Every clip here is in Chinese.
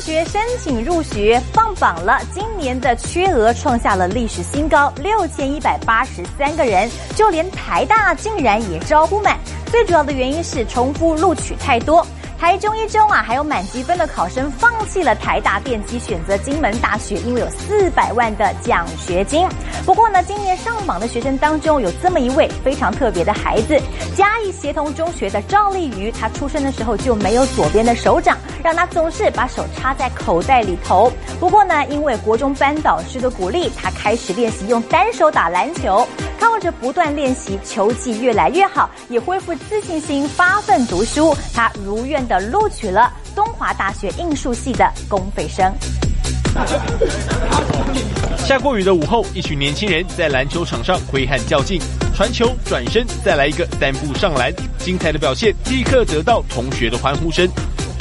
学申请入学放榜了，今年的缺额创下了历史新高，6183个人，就连台大竟然也招不满。最主要的原因是重复录取太多。台中一中还有满积分的考生放弃了台大电机，选择金门大学，因为有400万的奖学金。不过呢，今年上榜的学生当中有这么一位非常特别的孩子，嘉义协同中学的赵丽瑜，他出生的时候就没有左边的手掌，让他总是把手插在口袋里头。不过呢，因为国中班导师的鼓励，他开始练习用单手打篮球，靠着不断练习，球技越来越好，也恢复自信心，发奋读书。他如愿的录取了东华大学应数系的公费生。 下过雨的午后，一群年轻人在篮球场上挥汗较劲，传球、转身，再来一个3步上篮，精彩的表现立刻得到同学的欢呼声。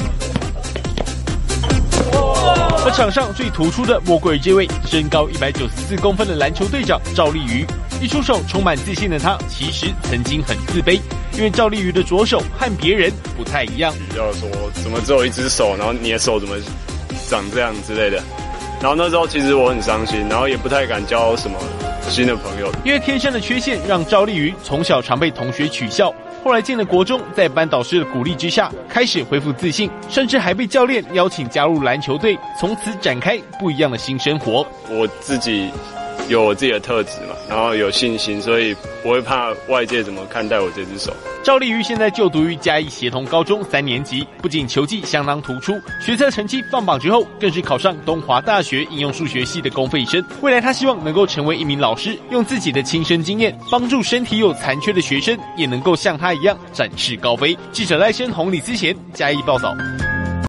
而场上最突出的莫过于这位身高194公分的篮球队长赵丽瑜。一出手充满自信的他，其实曾经很自卑，因为赵丽瑜的左手和别人不太一样。 比较说怎么只有一只手，然后你的手怎么长这样之类的。然后那时候其实我很伤心，然后也不太敢交什么新的朋友， 因为天生的缺陷让赵丽瑜从小常被同学取笑。后来进了国中，在班导师的鼓励之下，开始恢复自信，甚至还被教练邀请加入篮球队，从此展开不一样的新生活。 我自己有我自己的特质嘛，然后有信心，所以不会怕外界怎么看待我这只手。 赵丽瑜现在就读于嘉义协同高中3年级，不仅球技相当突出，学测成绩放榜之后，更是考上东华大学应用数学系的公费生。未来他希望能够成为一名老师，用自己的亲身经验，帮助身体有残缺的学生，也能够像他一样展翅高飞。记者赖声宏、李思贤嘉义报道。